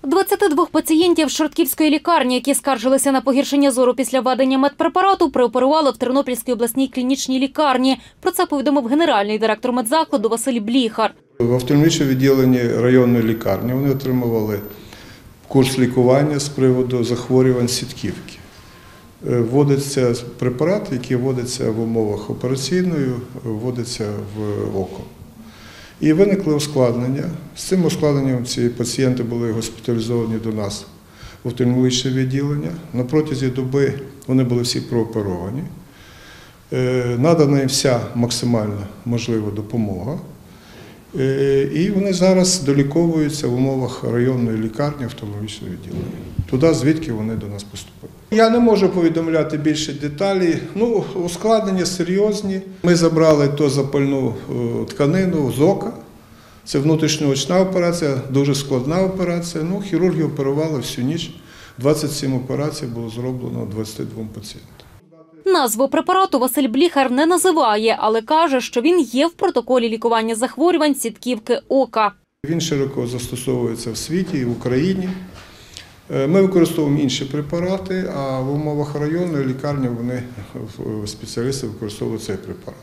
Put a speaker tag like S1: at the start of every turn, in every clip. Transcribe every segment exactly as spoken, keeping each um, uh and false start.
S1: двадцять два пацієнтів Шортківської лікарні, які скаржилися на погіршення зору після введення медпрепарату, прооперували в Тернопільській обласній клінічній лікарні. Про це повідомив генеральний директор медзакладу Василь Бліхар.
S2: В офтальмологічному відділенні районної лікарні вони отримували курс лікування з приводу захворювань сітківки. Вводиться препарат, який вводиться в умовах операційної, вводиться в око. І виникли ускладнення. З цим ускладненням ці пацієнти були госпіталізовані до нас в офтальмологічне відділення. На протязі доби вони були всі прооперовані. Надана їм вся максимальна можлива допомога. І вони зараз доліковуються в умовах районної лікарні офтальмологічного відділення. Туди, звідки вони до нас поступили. Я не можу повідомляти більше деталей. Ну, ускладнення серйозні. Ми забрали ту запальну тканину з ока. Це внутрішньоочна операція, дуже складна операція. Ну, хірурги оперували всю ніч. двадцять сім операцій було зроблено двадцяти двом пацієнтам.
S1: Назву препарату Василь Бліхар не називає, але каже, що він є в протоколі лікування захворювань сітківки ока.
S2: Він широко застосовується в світі і в Україні. Ми використовуємо інші препарати, а в умовах районної лікарні вони, спеціалісти, використовують цей препарат.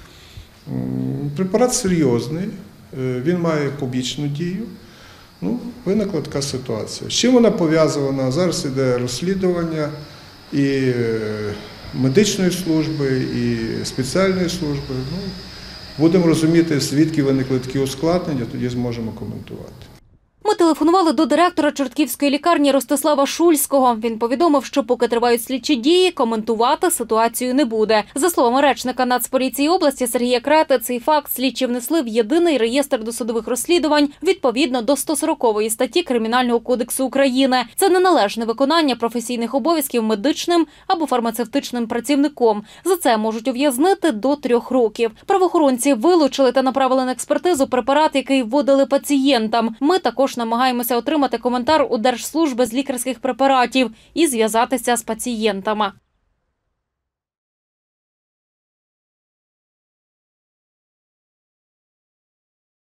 S2: Препарат серйозний, він має побічну дію. Ну, виникла така ситуація. З чим вона пов'язана? Зараз йде розслідування і медичної служби, і спеціальної служби. Ну, будемо розуміти, звідки виникли такі ускладнення, тоді зможемо коментувати.
S1: Ми телефонували до директора Чортківської лікарні Ростислава Шульського. Він повідомив, що поки тривають слідчі дії, коментувати ситуацію не буде. За словами речника Нацполіції області Сергія Крети, цей факт слідчі внесли в єдиний реєстр досудових розслідувань відповідно до сто сорокової статті Кримінального кодексу України. Це неналежне виконання професійних обов'язків медичним або фармацевтичним працівником. За це можуть ув'язнити до трьох років. Правоохоронці вилучили та направили на експертизу препарат, який вводили пацієнтам. Ми також намагаємося отримати коментар у Держслужби з лікарських препаратів і зв'язатися з пацієнтами.